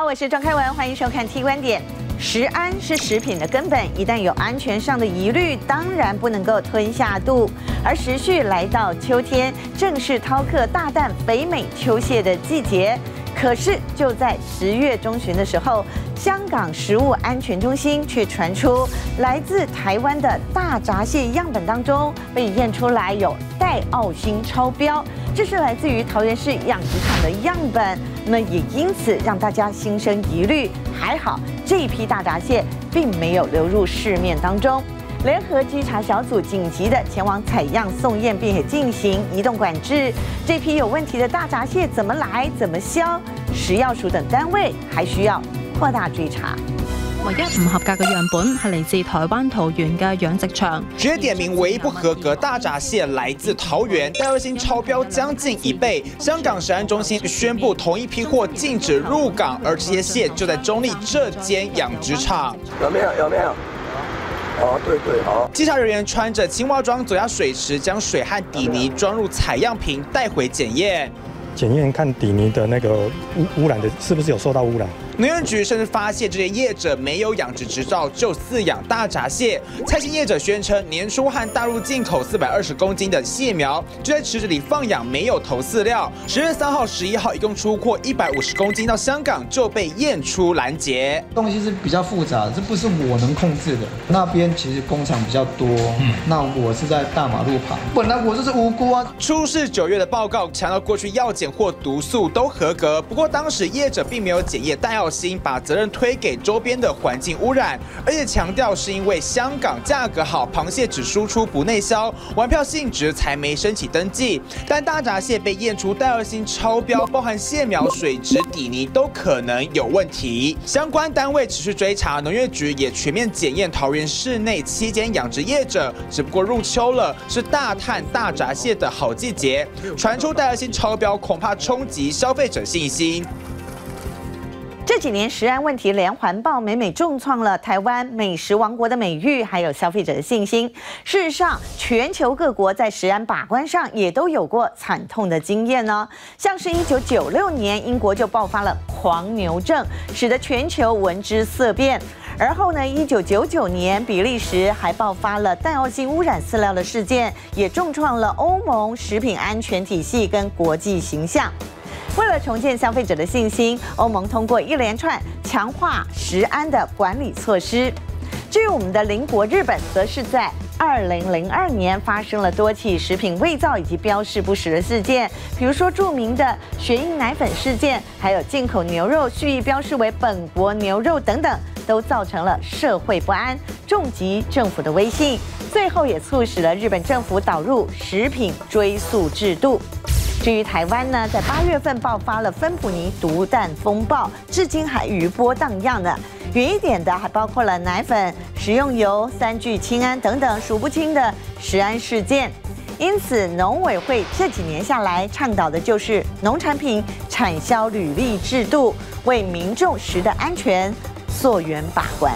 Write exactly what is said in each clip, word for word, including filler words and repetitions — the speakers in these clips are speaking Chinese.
我是庄开文，欢迎收看 T 观点。食安是食品的根本，一旦有安全上的疑虑，当然不能够吞下肚。而时序来到秋天，正是饕客大啖北美秋蟹的季节。可是就在十月中旬的时候，香港食物安全中心却传出来自台湾的大闸蟹样本当中被验出来有戴奥辛超标，这是来自于桃园市养殖场的样本，那么也因此让大家心生疑虑。还好这一批大闸蟹并没有流入市面当中。联合稽查小组紧急的前往采样送验，并且进行移动管制。这批有问题的大闸蟹怎么来、怎么销？食药署等单位还需要扩大追查。 唯一唔合格嘅樣本係嚟自台灣桃園嘅養殖場。 直接點名唯一不合格大閘蟹來自桃園，戴奧辛超標將近一倍。香港食安中心宣布同一批貨禁止入港，而這些蟹就在中壢這間養殖場。 有沒有？有沒有？哦，對對，好。 稽查人員穿着青蛙裝走下水池，將水和底泥裝入採樣瓶，帶回檢驗。 檢驗看底泥的那個污污染的，是不是有受到污染？ 農業局甚至發現這些業者沒有養殖執照就飼養大閘蟹。蔡姓業者宣稱，年初和大陸進口四百二十公斤的蟹苗，就在池子裡放養，沒有投飼料。十月三號、十一號一共出貨一百五十公斤到香港，就被驗出攔截。 東西是比較複雜，這不是我能控制的。那邊其實工廠比較多，嗯、那我是在大馬路旁，本來我就是無辜啊。 出事九月的報告強調，過去藥檢或毒素都合格，不過當時業者並沒有檢驗戴奧辛，把責任推給周邊的環境污染，而且強調是因為香港價格好，螃蟹只輸出不內銷，玩票性質才沒申請登記。但大閘蟹被驗出戴奧辛超標，包含蟹苗、水質、底泥都可能有問題。相關單位持續追查，農業局也全面檢驗桃園市內七間養殖業者。只不過入秋了，是大碳大閘蟹的好季節，傳出戴奧辛超標，恐怕衝擊消費者信心。 這幾年食安問題連環爆，每每重創了台灣美食王國的美譽，還有消費者的信心。事實上，全球各國在食安把關上也都有過慘痛的經驗呢。像是一九九六年，英國就爆發了狂牛症，使得全球聞之色變。而後呢，一九九九年，比利時還爆發了戴奧辛污染飼料的事件，也重創了歐盟食品安全體系跟國際形象。為了重建消費者的信心，歐盟通過一連串強化食安的管理措施。至於我們的鄰國日本，則是在二零零二年發生了多起食品偽造以及標示不實的事件，比如說著名的雪印奶粉事件，還有進口牛肉蓄意標示為本國牛肉等等，都造成了社會不安，重擊政府的威信，最後也促使了日本政府導入食品追溯制度。至於台灣呢，在八月份爆發了芬普尼毒彈風暴，至今還餘波蕩漾呢。遠一點的還包括了奶粉、食用油、三聚氰胺等等數不清的食安事件。因此，農委會這幾年下來倡導的就是農產品產銷履歷制度，為民眾食的安全溯源把關。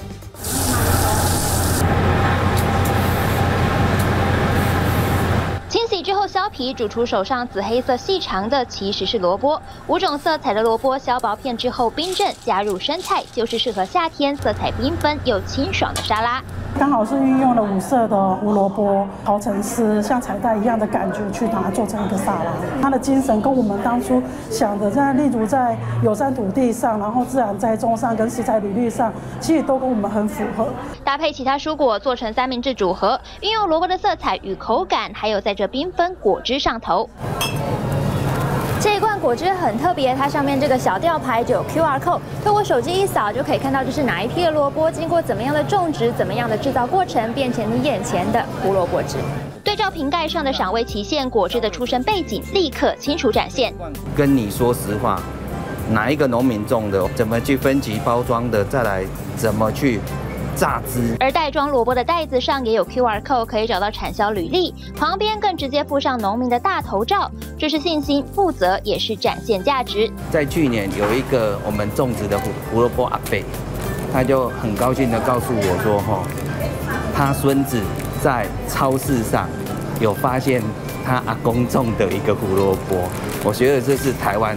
清洗之後削皮，煮出手上紫黑色細長的其實是蘿蔔。五種色彩的蘿蔔削薄片之後冰鎮，加入生菜，就是適合夏天色彩繽紛又清爽的沙拉。 剛好是運用了五色的胡蘿蔔刨成絲，像彩帶一樣的感覺去把它做成一個沙拉。它的精神跟我們當初想的，在例如在有山土地上，然後自然栽種上跟食材履歷上，其實都跟我們很符合。 搭配其他蔬果做成三明治組合，運用蘿蔔的色彩與口感，還有在這繽紛果汁上頭。這一罐果汁很特別，它上面這個小吊牌就有 Q R code， 透過手機一掃就可以看到這是哪一批的蘿蔔，經過怎麼樣的種植、怎麼樣的製造過程，變成你眼前的胡蘿蔔汁。對照瓶蓋上的賞味期限，果汁的出生背景立刻清楚展現。 跟你說實話，哪一個農民種的，怎麼去分級包裝的，再來怎麼去榨汁。 而袋裝蘿蔔的袋子上也有 Q R code， 可以找到產銷履歷，旁邊更直接附上農民的大頭照，這是信心、負責，也是展現價值。 在去年有一個我們種植的胡胡蘿蔔阿伯，他就很高興的告訴我說，哈，他孫子在超市上有發現他阿公種的一個胡蘿蔔，我覺得這是台灣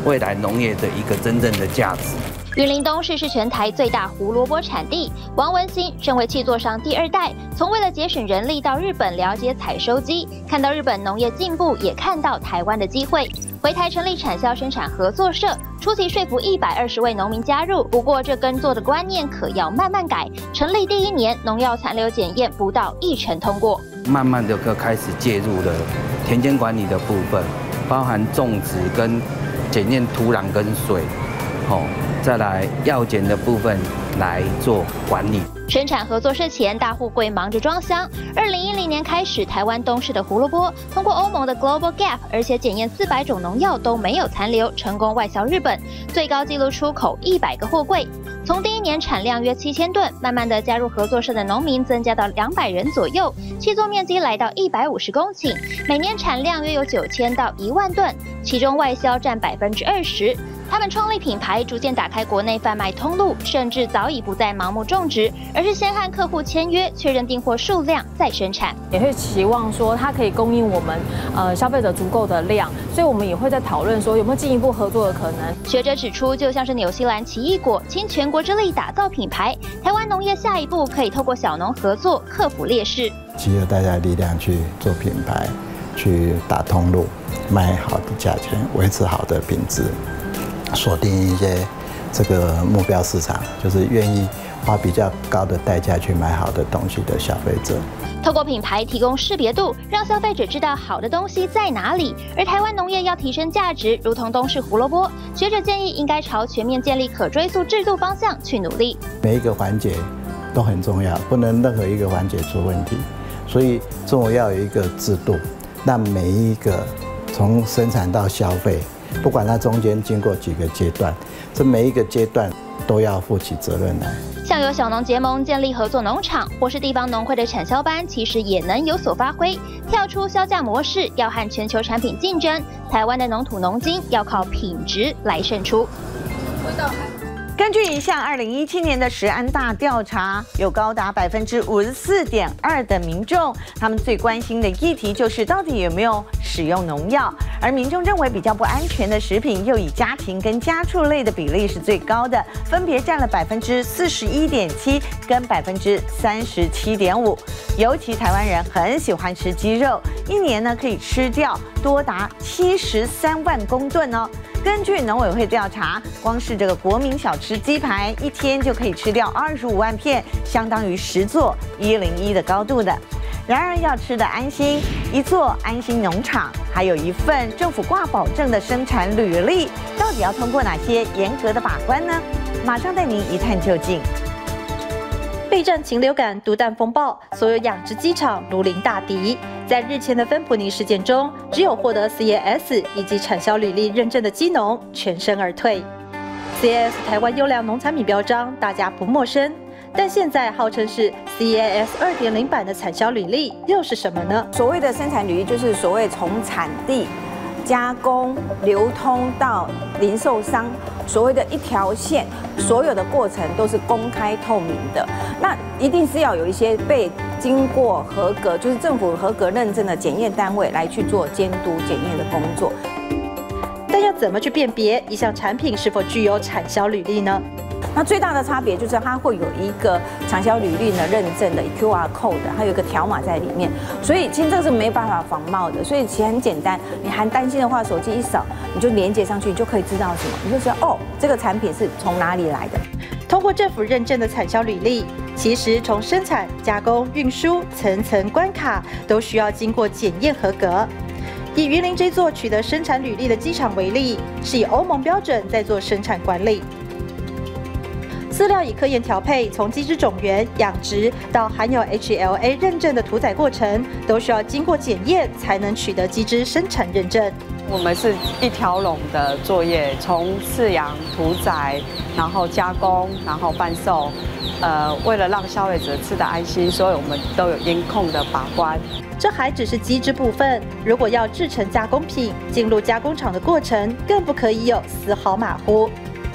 未来农业的一个真正的价值。 云林东市是全台最大胡萝卜产地。王文兴身为契作商第二代，从为了节省人力到日本了解采收机，看到日本农业进步，也看到台湾的机会。回台成立产销生产合作社，初期说服一百二十位农民加入。不过这耕作的观念可要慢慢改。成立第一年，农药残留检验不到一成通过。 慢慢的就开始介入了田间管理的部分，包含种植跟检验土壤跟水，哦。再来药检的部分来做管理。 生产合作社前，大户柜忙着装箱。二零一零年开始，台湾东市的胡萝卜通过欧盟的 Global Gap， 而且检验四百种农药都没有残留，成功外销日本，最高纪录出口一百个货柜。从第一年产量约七千吨，慢慢的加入合作社的农民增加到两百人左右，契作面积来到一百五十公顷，每年产量约有九千到一万吨，其中外销占百分之二十。他们创立品牌，逐渐打开国内贩卖通路，甚至早已不再盲目种植，而是先和客户签约，确认订货数量再生产。 也会期望说它可以供应我们呃消费者足够的量，所以我们也会在讨论说有没有进一步合作的可能。 学者指出，就像是纽西兰奇异果倾全国之力打造品牌，台湾农业下一步可以透过小农合作克服劣势， 集合大家的力量去做品牌，去打通路，卖好的价钱，维持好的品质。锁定一些这个目标市场，就是愿意花比较高的代价去买好的东西的消费者。 透过品牌提供识别度，让消费者知道好的东西在哪里。而台湾农业要提升价值，如同东市胡萝卜，学者建议应该朝全面建立可追溯制度方向去努力。 每一个环节都很重要，不能任何一个环节出问题，所以中国要有一个制度，让每一个从生产到消费。不管它中间经过几个阶段，这每一个阶段都要负起责任来。 像有小农结盟建立合作农场，或是地方农会的产销班，其实也能有所发挥。跳出销价模式，要和全球产品竞争，台湾的农土农金要靠品质来胜出。 根据一项二零一七年的食安大调查，有高达百分之五十四点二的民众，他们最关心的议题就是到底有没有使用农药。而民众认为比较不安全的食品，又以家禽跟家畜类的比例是最高的，分别占了百分之四十一点七跟百分之三十七点五。尤其台湾人很喜欢吃鸡肉，一年呢可以吃掉多达七十三万公吨哦。根据农委会调查，光是这个国民小吃鸡排，一天就可以吃掉二十五万片，相当于十座一零一的高度的。然而要吃得安心，一座安心农场，还有一份政府挂保证的生产履历，到底要通过哪些严格的把关呢？马上带您一探究竟。 备战禽流感、毒弹风暴，所有养殖鸡场如临大敌。在日前的芬普尼事件中，只有获得 C A S 以及产销履历认证的鸡农全身而退。C A S 台湾优良农产品标章，大家不陌生。但现在号称是 C A S 二点零 版的产销履历又是什么呢？ 所谓的生产履历，就是所谓从产地、加工、流通到零售商，所谓的一条线，所有的过程都是公开透明的。那一定是要有一些被经过合格，就是政府合格认证的检验单位来去做监督检验的工作。 但要怎么去辨别一项产品是否具有产销履历呢？ 那最大的差别就是它会有一个产销履历呢认证的 Q R code， 还有一个条码在里面，所以其实这个是没办法仿冒的。所以其实很简单，你还担心的话，手机一扫，你就连接上去，你就可以知道什么，你就知道哦，这个产品是从哪里来的。 通过政府认证的产销履历，其实从生产、加工、运输层层关卡都需要经过检验合格。以云林这座取得生产履历的机场为例，是以欧盟标准在做生产管理。饲料以科研调配，从鸡只种源、养殖到含有 H L A 认证的屠宰过程，都需要经过检验，才能取得鸡只生产认证。 我们是一条龙的作业，从饲养、屠宰，然后加工，然后贩售。呃，为了让消费者吃得安心，所以我们都有严控的把关。 这还只是鸡只部分，如果要制成加工品，进入加工厂的过程更不可以有丝毫马虎。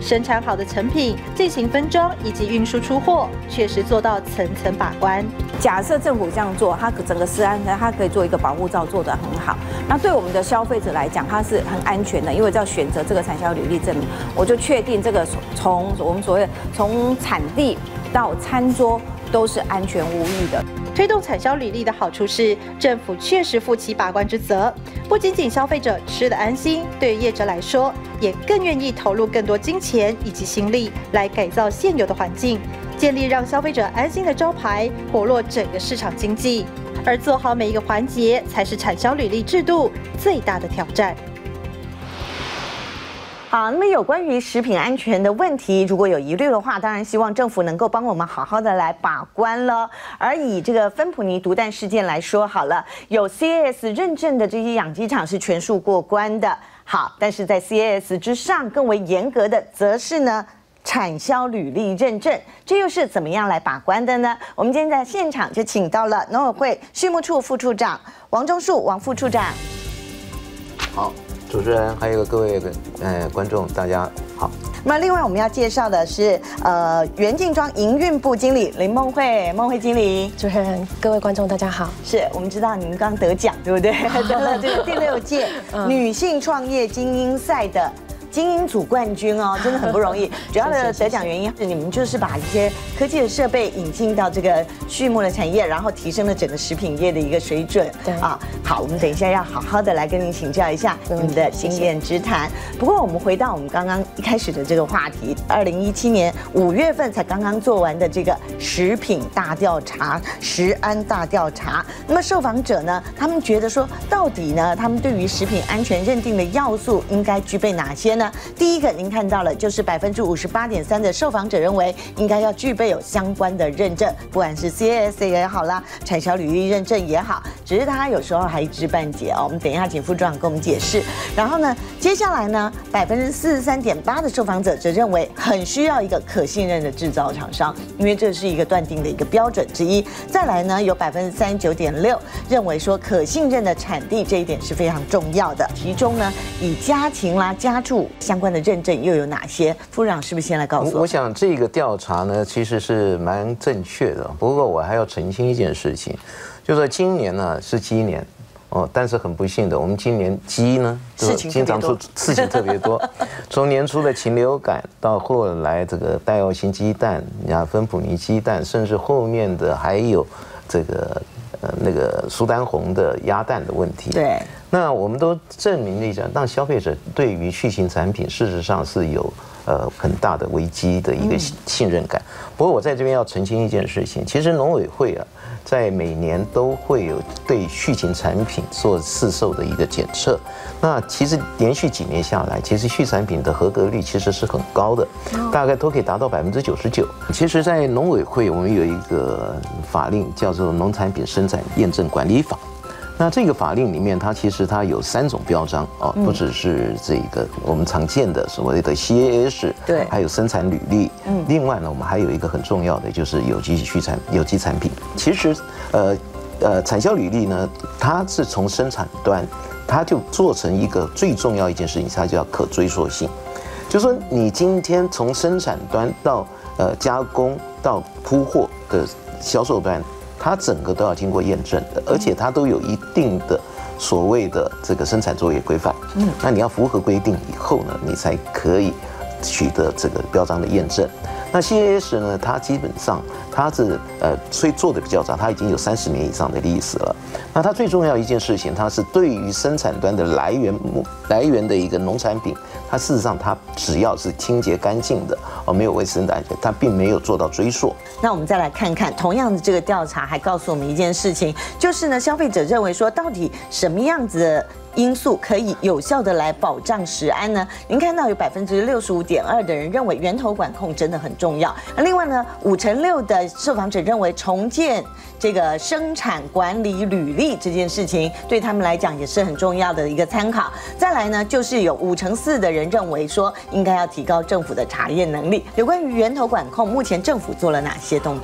生产好的成品进行分装以及运输出货，确实做到层层把关。 假设政府这样做，它整个食安呢，它可以做一个保护罩做得很好。那对我们的消费者来讲，它是很安全的，因为要选择这个产销履历证明，我就确定这个从我们所谓从产地到餐桌都是安全无虞的。 推动产销履历的好处是，政府确实负起把关之责，不仅仅消费者吃得安心，对于业者来说，也更愿意投入更多金钱以及心力来改造现有的环境，建立让消费者安心的招牌，活络整个市场经济。而做好每一个环节，才是产销履历制度最大的挑战。 好，那么有关于食品安全的问题，如果有疑虑的话，当然希望政府能够帮我们好好的来把关了。而以这个芬普尼毒弹事件来说，好了，有 C A S 认证的这些养鸡场是全数过关的。好，但是在 C A S 之上更为严格的，则是呢产销履历认证，这又是怎么样来把关的呢？我们今天在现场就请到了农委会畜牧处副处长王忠树王副处长。 好。主持人还有各位呃观众，大家好。 那么另外我们要介绍的是呃元敬庄营运部经理林梦慧，梦慧经理。 主持人、各位观众大家好。 是我们知道您刚得奖，对不对？得了这个第六届女性创业精英赛的精英组冠军哦，真的很不容易。主要的得奖原因是你们就是把一些科技的设备引进到这个畜牧的产业，然后提升了整个食品业的一个水准。对啊，好，我们等一下要好好的来跟您请教一下你们的经验之谈。不过我们回到我们刚刚一开始的这个话题，二零一七年五月份才刚刚做完的这个食品大调查、食安大调查。那么受访者呢，他们觉得说，到底呢，他们对于食品安全认定的要素应该具备哪些呢？第一个，您看到了，就是百分之五十八点三的受访者认为应该要具备有相关的认证，不管是 C A S 也好啦，产销履历认证也好，只是他有时候还一知半解哦。我们等一下请副处长跟我们解释。然后呢，接下来呢，百分之四十三点八的受访者则认为很需要一个可信任的制造厂商，因为这是一个断定的一个标准之一。再来呢，有百分之三十九点六认为说可信任的产地这一点是非常重要的。其中呢，以家禽啦、家畜相关的认证又有哪些？副处长是不是先来告诉我？ 我想这个调查呢，其实是蛮正确的。不过我还要澄清一件事情，就是说今年呢是鸡年哦，但是很不幸的，我们今年鸡呢就经常出事情特别多，从年初的禽流感到后来这个带药型鸡蛋、呀芬普尼鸡蛋，甚至后面的还有这个呃那个苏丹红的鸭蛋的问题。 对。 那我们都证明了一下，让消费者对于畜禽产品事实上是有呃很大的危机的一个信任感。不过我在这边要澄清一件事情，其实农委会啊，在每年都会有对畜禽产品做市售的一个检测。那其实连续几年下来，其实畜产品的合格率其实是很高的，大概都可以达到百分之九十九。其实，在农委会我们有一个法令叫做《农产品生产验证管理法》。那这个法令里面，它其实它有三种标章哦，不只是这个我们常见的所谓的 C A S， 对，还有生产履历。嗯，另外呢，我们还有一个很重要的就是有机畜产有机产品。其实，呃呃，产销履历呢，它是从生产端，它就做成一个最重要一件事情，它叫可追溯性。就是说，你今天从生产端到呃加工到铺货的销售端。它整个都要经过验证的，而且它都有一定的所谓的这个生产作业规范。嗯，那你要符合规定以后呢，你才可以取得这个标章的验证。那 C A S 呢，它基本上它是呃，所以做的比较早，它已经有三十年以上的历史了。那它最重要一件事情，它是对于生产端的来源来源的一个农产品，它事实上它只要是清洁干净的哦，没有卫生的安全，它并没有做到追溯。 那我们再来看看，同样的这个调查还告诉我们一件事情，就是呢，消费者认为说，到底什么样子的因素可以有效的来保障食安呢？您看到有百分之六十五点二的人认为源头管控真的很重要。那另外呢，五成六的受访者认为重建这个生产管理履历这件事情对他们来讲也是很重要的一个参考。再来呢，就是有五成四的人认为说应该要提高政府的查验能力。有关于源头管控，目前政府做了哪些动作？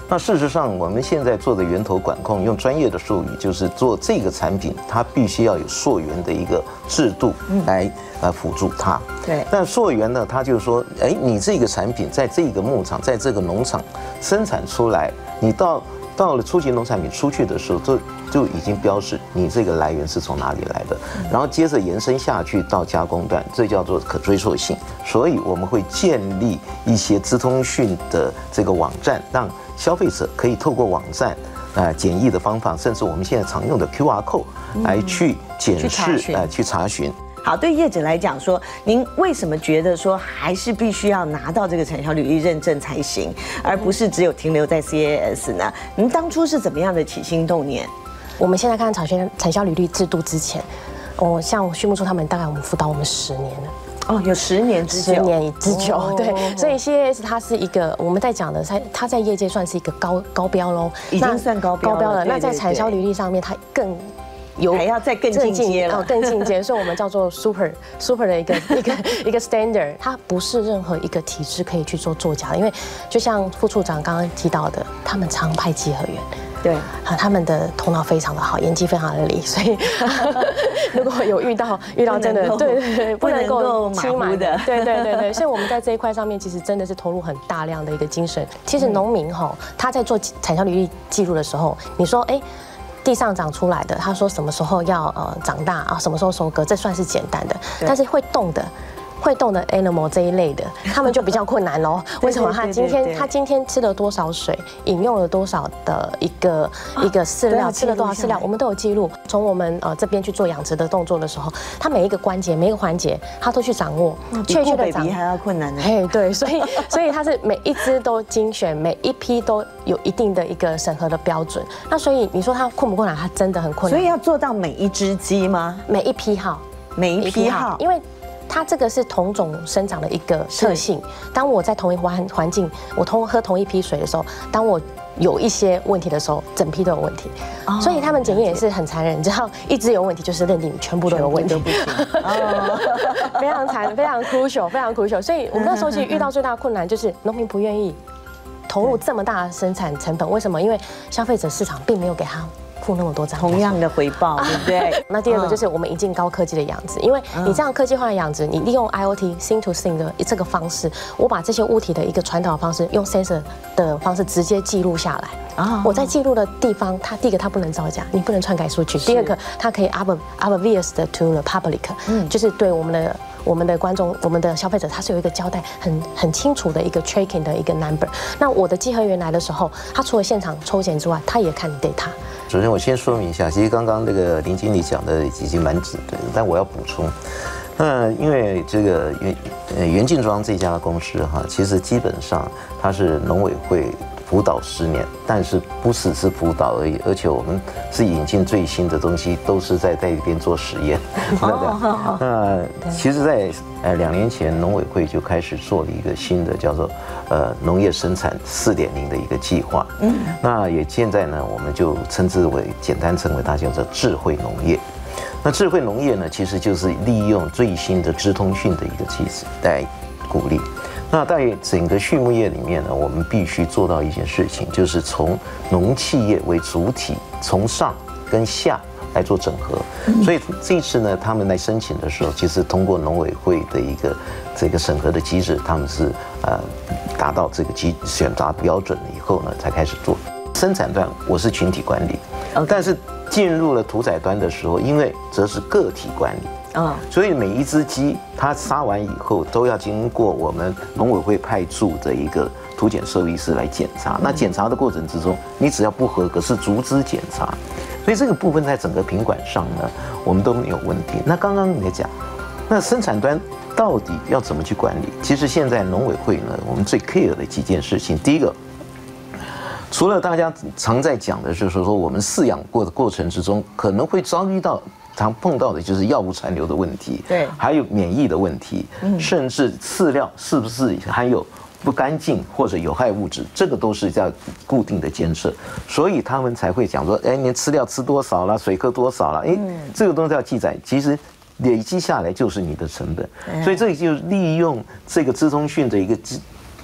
那事实上，我们现在做的源头管控，用专业的术语就是做这个产品，它必须要有溯源的一个制度来呃辅助它。 对。 但溯源呢，它就是说，哎，你这个产品在这个牧场，在这个农场生产出来，你到到了初级农产品出去的时候，就就已经标示你这个来源是从哪里来的，然后接着延伸下去到加工段，这叫做可追溯性。所以我们会建立一些资通讯的这个网站，让消费者可以透过网站，呃，检疫的方法，甚至我们现在常用的 Q R code 来去检视，呃，去查询。 好，对业者来讲说，您为什么觉得说还是必须要拿到这个产销履历认证才行，而不是只有停留在 C A S 呢？您当初是怎么样的起心动念？ 我们现在看产销产销履历制度之前，哦，像畜牧处他们大概我们辅导我们十年了。 哦，有十年之久， 十年之久，哦、对，所以 C A S 它是一个我们在讲的，它它在业界算是一个高高标喽， 已经算高标了。 高标了，那在产销履历上面，它更有还要再更进阶了， 哦，更进阶，所以我们叫做 super super 的一个一个一个 standard， 它不是任何一个体制可以去做作假的，因为就像副处长刚刚提到的，他们常派稽核员。 对啊，他们的头脑非常的好，演技非常的利，所以如果有遇到遇到真的对对对， 不能够马虎的， 对对对对，所以我们在这一块上面其实真的是投入很大量的一个精神。其实农民哈，他在做产销履历记录的时候，你说哎。地上长出来的，他说什么时候要呃长大啊，什么时候收割，这算是简单的。但是会动的。会动的 animal 这一类的，他们就比较困难喽。为什么？他今天他今天吃了多少水，饮用了多少的一个一个饲料，吃了多少饲料，我们都有记录。从我们呃这边去做养殖的动作的时候，他每一个关节、每一个环节，他都去掌握， 确切的掌握还要困难呢。 嘿，对，所以所以他是每一只都精选，每一批都有一定的一个审核的标准。那所以你说他困不困难？他真的很困难。 所以要做到每一只鸡吗？ 每一批号， 每一批号， 因为。它这个是同种生长的一个特性。当我在同一环环境，我同喝同一批水的时候，当我有一些问题的时候，整批都有问题。哦、所以他们检验也是很残忍，只要一只有问题，就是认定全部都有问题。哦，非常残，非常 crucial， 非常 crucial。所以我们那时候其实遇到最大的困难就是农民不愿意投入这么大的生产成本。为什么？因为消费者市场并没有给他。付那么多张同样的回报，对不对？ 那第二个就是我们引进高科技的养殖，因为你这样科技化的养殖，你利用 I O T Scene to Scene 的这个方式，我把这些物体的一个传导方式，用 sensor 的方式直接记录下来。啊，我在记录的地方，它第一个它不能造假，你不能篡改数据；第二个它可以 obvious 的 to the public， 嗯，就是对我们的。我们的观众、我们的消费者，他是有一个交代很很清楚的一个 tracking 的一个 number。那我的稽核员来的时候，他除了现场抽检之外，他也看 data。 首先，我先说明一下，其实刚刚那个林经理讲的已经蛮准的，但我要补充。那因为这个元呃元劲庄这家公司哈，其实基本上它是农委会。辅导十年，但是不只是辅导而已，而且我们是引进最新的东西，都是在在这边做实验。那那其实，在呃两年前，农委会就开始做了一个新的叫做呃农业生产四点零的一个计划。嗯，那也现在呢，我们就称之为简单称为它叫做智慧农业。那智慧农业呢，其实就是利用最新的资通讯的一个技术来鼓励。那在整个畜牧业里面呢，我们必须做到一件事情，就是从农企业为主体，从上跟下来做整合。所以这一次呢，他们来申请的时候，其实通过农委会的一个这个审核的机制，他们是呃达到这个基选拔标准了以后呢，才开始做。生产端我是群体管理，但是进入了屠宰端的时候，因为则是个体管理。啊，所以每一只鸡它杀完以后，都要经过我们农委会派驻的一个屠检兽医师来检查。那检查的过程之中，你只要不合格是逐只检查，所以这个部分在整个品管上呢，我们都没有问题。那刚刚你讲，那生产端到底要怎么去管理？其实现在农委会呢，我们最 care 的几件事情，第一个，除了大家常在讲的，就是说我们饲养过的过程之中，可能会遭遇到。常碰到的就是药物残留的问题， 对， 还有免疫的问题，嗯，甚至饲料是不是含有不干净或者有害物质，这个都是要固定的监测，所以他们才会讲说，哎，你饲料吃多少了，水喝多少了，哎，这个东西要记载，其实累积下来就是你的成本，所以这里就利用这个资通讯的一个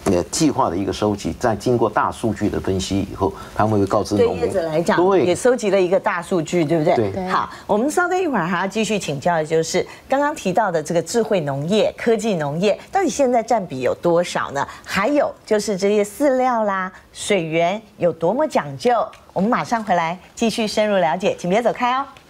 呃计划的一个收集，在经过大数据的分析以后，他们会告知对农民。 业者来讲， 对， 也收集了一个大数据，对不对？ 对。 好，我们稍等一会儿还要继续请教的就是刚刚提到的这个智慧农业、科技农业，到底现在占比有多少呢？还有就是这些饲料啦、水源有多么讲究？我们马上回来继续深入了解，请别走开哦。